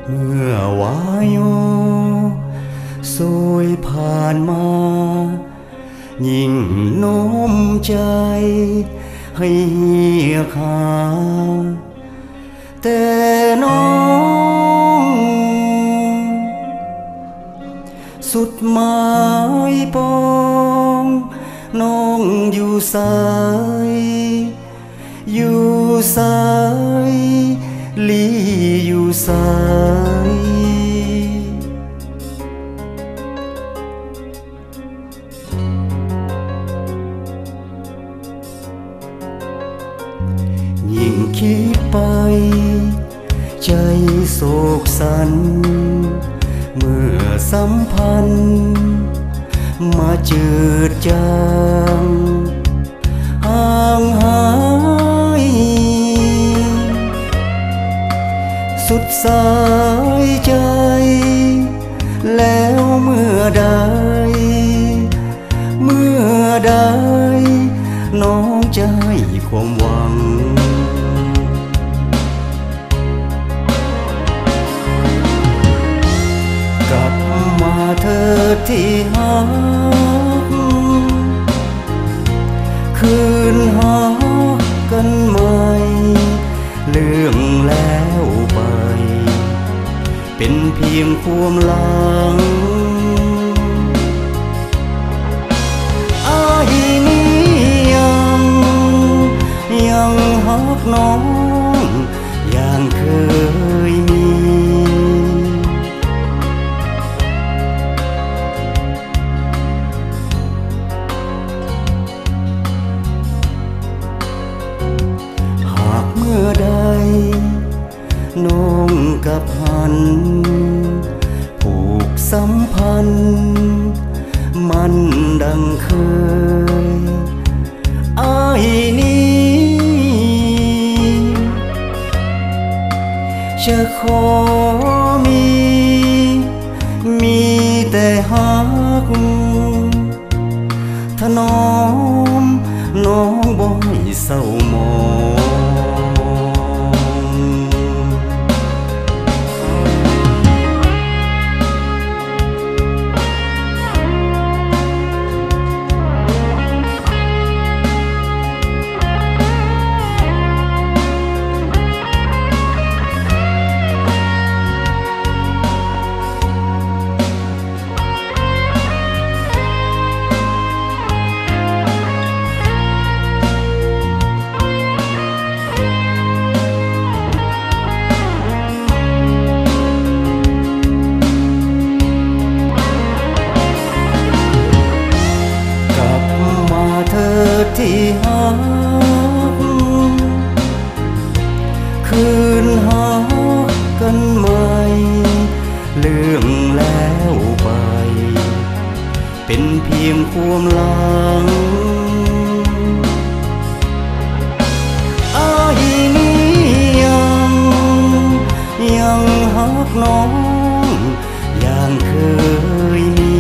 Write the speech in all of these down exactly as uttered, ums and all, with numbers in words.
เมื่อวายโยสวยผ่านมายิ่งโน้มใจให้เหี่ยขาแต่น้องสุดหมายปองน้องอยู่สายอยู่สายลีอยู่สายยิ่งคิดไปใจโศกสันเมื่อสัมพันธ์มาจืดจางห่างหายสุดสายใจแล้วเมื่อใดเมื่อใดน้องจะให้ความหวังกลับมาเธอที่หักคืนหากันใหม่เรื่องแล้วไปเป็นเพียงความหลังอายนี้ยังยังหักน้องอย่างเคยมีหากเมื่อใดน้องกับหันผูกสัมพันธ์มันดังเคยอายนี้จะขอมีมีแต่หักถ้าน้องน้องบ่ให้เศร้าหมองที่หักคืนหากันใหม่เรื่องแล้วไปเป็นเพียงความหลังอายนี้ยังยังหักน้องอย่างเคยมี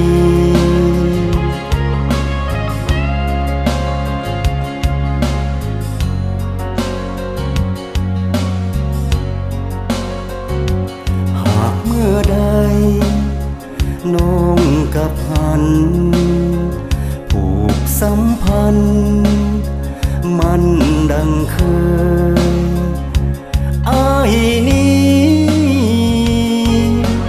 เมื่อใดน้องกับหันผูกสัมพันธ์มันดังเคยอายนี้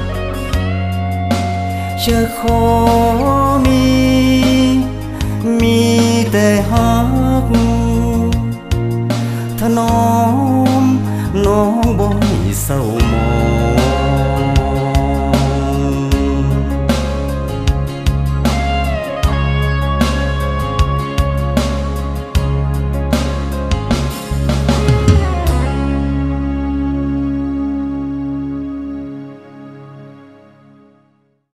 จะขอมีมีแต่หักถ้าน้องน้องบ่ให้เศร้าหมอง